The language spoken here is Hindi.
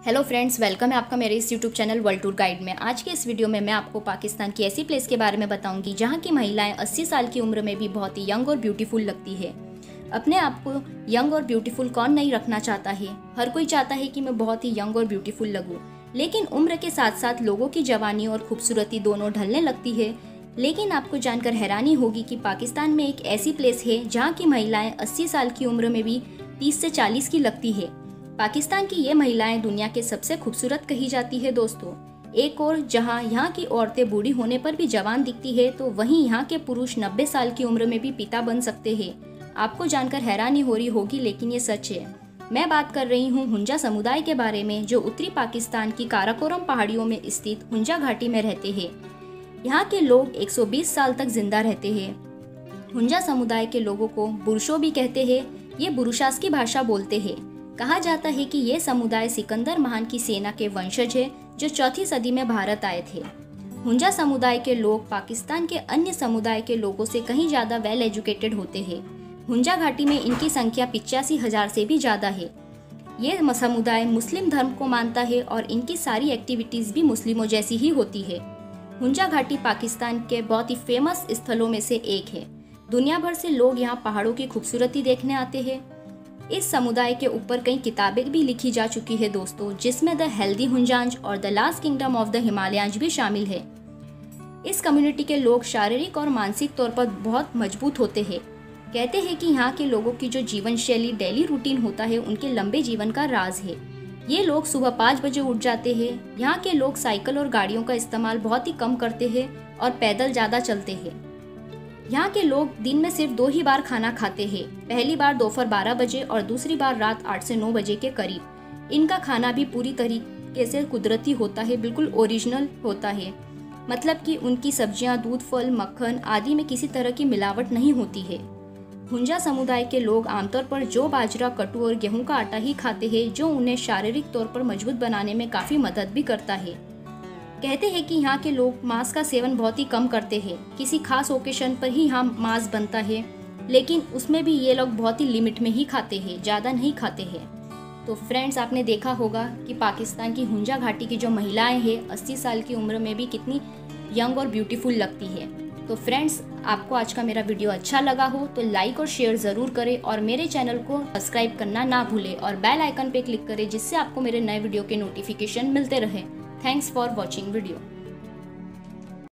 हेलो फ्रेंड्स, वेलकम है आपका मेरे इस YouTube channel world tour guide में। आज के इस वीडियो में मैं आपको पाकिस्तान की ऐसी प्लेस के बारे में बताऊंगी जहां की महिलाएं 80 साल की उम्र में भी बहुत ही यंग और ब्यूटीफुल लगती है। अपने आप को यंग और ब्यूटीफुल कौन नहीं रखना चाहता है। हर कोई चाहता है कि मैं बहुत ही यंग और ब्यूटीफुल लगूं, लेकिन उम्र के साथ साथ लोगों की जवानी और खूबसूरती दोनों ढलने लगती है। लेकिन आपको जानकर हैरानी होगी कि पाकिस्तान में एक ऐसी प्लेस है जहाँ की महिलाएं 80 साल की उम्र में भी 30 से 40 की लगती है। पाकिस्तान की ये महिलाएं दुनिया के सबसे खूबसूरत कही जाती है दोस्तों। एक और जहां यहाँ की औरतें बूढ़ी होने पर भी जवान दिखती है, तो वहीं यहाँ के पुरुष 90 साल की उम्र में भी पिता बन सकते हैं। आपको जानकर हैरानी हो रही होगी, लेकिन ये सच है। मैं बात कर रही हूँ हुंजा समुदाय के बारे में, जो उत्तरी पाकिस्तान की काराकोरम पहाड़ियों में स्थित हुंजा घाटी में रहते हैं। यहाँ के लोग 120 साल तक जिंदा रहते हैं। हुंजा समुदाय के लोगों को बुर्शो भी कहते हैं। ये बुरुशास की भाषा बोलते हैं। कहा जाता है कि ये समुदाय सिकंदर महान की सेना के वंशज है, जो 4वीं सदी में भारत आए थे। हुंजा समुदाय के लोग पाकिस्तान के अन्य समुदाय के लोगों से कहीं ज्यादा वेल एजुकेटेड होते हैं। हुंजा घाटी में इनकी संख्या 85,000 से भी ज्यादा है। ये समुदाय मुस्लिम धर्म को मानता है और इनकी सारी एक्टिविटीज भी मुस्लिमों जैसी ही होती है। हुंजा घाटी पाकिस्तान के बहुत ही फेमस स्थलों में से एक है। दुनिया भर से लोग यहाँ पहाड़ों की खूबसूरती देखने आते हैं। इस समुदाय के ऊपर कई किताबें भी लिखी जा चुकी है दोस्तों, जिसमें द हेल्दी हुंजांज और the last kingdom of the Himalayas भी शामिल है। इस कम्युनिटी के लोग शारीरिक और मानसिक तौर पर बहुत मजबूत होते हैं। कहते हैं कि यहाँ के लोगों की जो जीवन शैली, डेली रूटीन होता है, उनके लंबे जीवन का राज है। ये लोग सुबह 5 बजे उठ जाते हैं। यहाँ के लोग साइकिल और गाड़ियों का इस्तेमाल बहुत ही कम करते हैं और पैदल ज़्यादा चलते हैं। यहाँ के लोग दिन में सिर्फ 2 ही बार खाना खाते हैं। पहली बार दोपहर 12 बजे और दूसरी बार रात 8 से 9 बजे के करीब। इनका खाना भी पूरी तरीके से कुदरती होता है, बिल्कुल ओरिजिनल होता है। मतलब कि उनकी सब्जियाँ, दूध, फल, मक्खन आदि में किसी तरह की मिलावट नहीं होती है। हुंजा समुदाय के लोग आमतौर पर जौ, बाजरा, कट्टू और गेहूं का आटा ही खाते हैं, जो उन्हें शारीरिक तौर पर मजबूत बनाने में काफ़ी मदद भी करता है। कहते हैं कि यहाँ के लोग मांस का सेवन बहुत ही कम करते हैं। किसी खास ओकेशन पर ही यहाँ मांस बनता है, लेकिन उसमें भी ये लोग बहुत ही लिमिट में ही खाते हैं, ज़्यादा नहीं खाते हैं। तो फ्रेंड्स, आपने देखा होगा कि पाकिस्तान की हुंजा घाटी की जो महिलाएं हैं 80 साल की उम्र में भी कितनी यंग और ब्यूटीफुल लगती है। तो फ्रेंड्स, आपको आज का मेरा वीडियो अच्छा लगा हो तो लाइक और शेयर ज़रूर करें और मेरे चैनल को सब्सक्राइब करना ना भूलें और बेल आइकन पे क्लिक करें, जिससे आपको मेरे नए वीडियो के नोटिफिकेशन मिलते रहें। Thanks for watching video.